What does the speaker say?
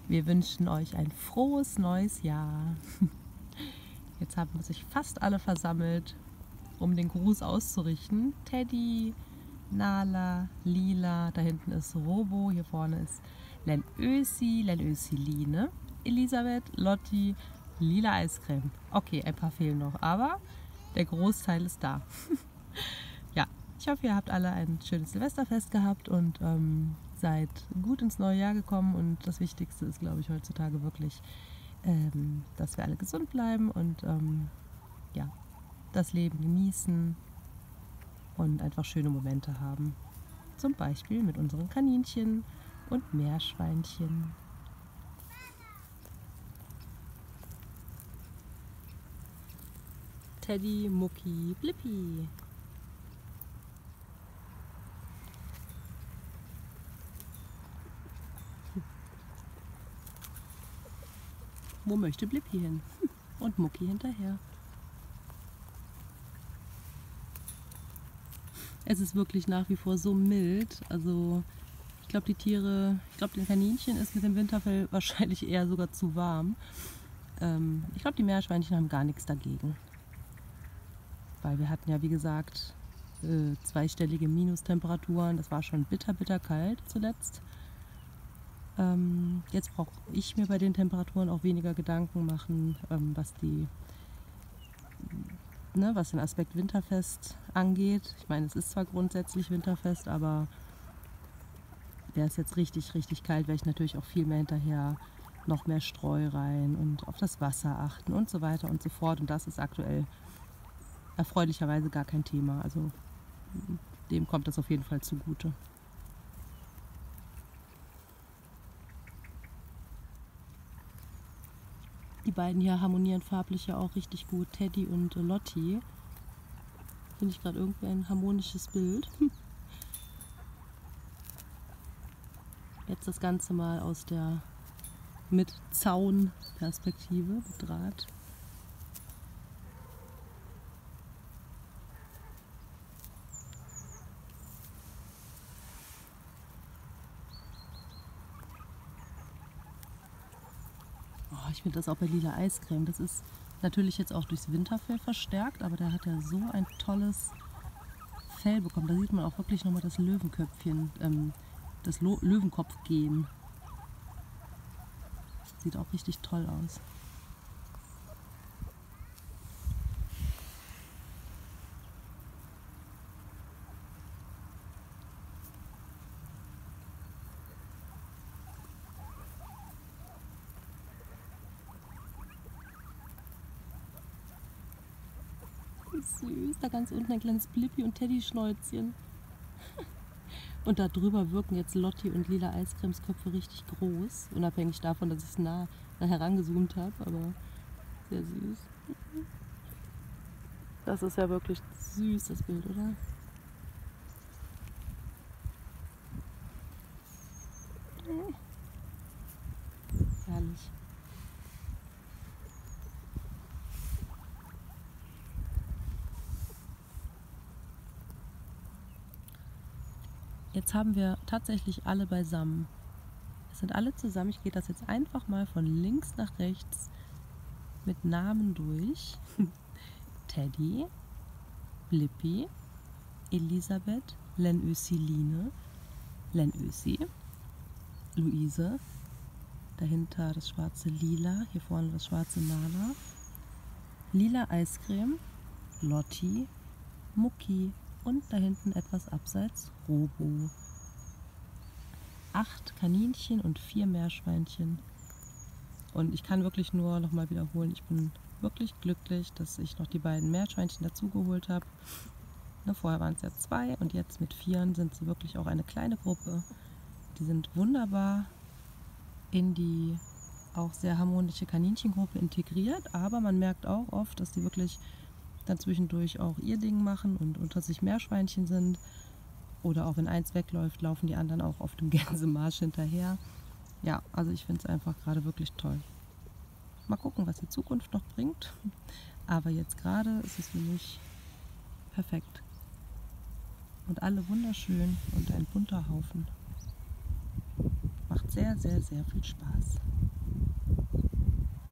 Wir wünschen euch ein frohes neues Jahr. Jetzt haben sich fast alle versammelt, um den Gruß auszurichten. Teddy, Nala, Lila, da hinten ist Robo, hier vorne ist Lenösi, Line, Elisabeth, Lotti, Lila Eiscreme. Okay, ein paar fehlen noch, aber der Großteil ist da. Ja, ich hoffe, ihr habt alle ein schönes Silvesterfest gehabt und seid gut ins neue Jahr gekommen. Und das Wichtigste ist, glaube ich, heutzutage wirklich, dass wir alle gesund bleiben und ja, das Leben genießen und einfach schöne Momente haben. Zum Beispiel mit unseren Kaninchen und Meerschweinchen. Teddy, Mucki, Blippi. Wo möchte Blippi hin? Und Mucki hinterher. Es ist wirklich nach wie vor so mild. Also ich glaube, den Kaninchen ist mit dem Winterfell wahrscheinlich eher sogar zu warm. Ich glaube, die Meerschweinchen haben gar nichts dagegen. Weil wir hatten ja, wie gesagt, zweistellige Minustemperaturen. Das war schon bitter, bitter kalt zuletzt. Jetzt brauche ich mir bei den Temperaturen auch weniger Gedanken machen, was den Aspekt Winterfest angeht. Ich meine, es ist zwar grundsätzlich Winterfest, aber wäre es jetzt richtig, richtig kalt, wäre ich natürlich auch viel mehr hinterher, noch mehr Streu rein und auf das Wasser achten und so weiter und so fort. Und das ist aktuell erfreulicherweise gar kein Thema. Also dem kommt das auf jeden Fall zugute. Die beiden hier harmonieren farblich ja auch richtig gut, Teddy und Lotti. Finde ich gerade irgendwie ein harmonisches Bild. Jetzt das Ganze mal aus der mit Zaun-Perspektive, mit Draht. Oh, ich finde das auch bei Lila Eiscreme. Das ist natürlich jetzt auch durchs Winterfell verstärkt, aber der hat ja so ein tolles Fell bekommen. Da sieht man auch wirklich nochmal das Löwenköpfchen, das Löwenkopfgen. Sieht auch richtig toll aus. Süß, da ganz unten ein kleines Blippi und Teddy-Schnäuzchen. Und da drüber wirken jetzt Lotti und Lila Eiscremes Köpfe richtig groß, unabhängig davon, dass ich es nah herangezoomt habe, aber sehr süß. Das ist ja wirklich süß, das Bild, oder? Herrlich. Jetzt haben wir tatsächlich alle beisammen. Es sind alle zusammen. Ich gehe das jetzt einfach mal von links nach rechts mit Namen durch. Teddy, Blippi, Elisabeth, Lenösi, Line, Lenösi, Luise, dahinter das schwarze Lila, hier vorne das schwarze Nala, Lila Eiscreme, Lotti, Mucki und da hinten etwas abseits Robo. 8 Kaninchen und 4 Meerschweinchen. Und ich kann wirklich nur noch mal wiederholen, ich bin wirklich glücklich, dass ich noch die beiden Meerschweinchen dazugeholt habe. Vorher waren es ja 2 und jetzt mit 4 sind sie wirklich auch eine kleine Gruppe. Die sind wunderbar in die auch sehr harmonische Kaninchengruppe integriert, aber man merkt auch oft, dass die wirklich dann zwischendurch auch ihr Ding machen und unter sich Meerschweinchen sind. Oder auch wenn eins wegläuft, laufen die anderen auch auf dem Gänsemarsch hinterher. Ja, also ich finde es einfach gerade wirklich toll. Mal gucken, was die Zukunft noch bringt. Aber jetzt gerade ist es für mich perfekt. Und alle wunderschön und ein bunter Haufen. Macht sehr sehr, sehr, sehr viel Spaß.